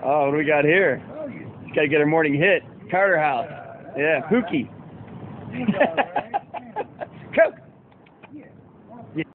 Oh, what do we got here? Oh, you She's got to get her morning hit. Carter House. Yeah, Pookie.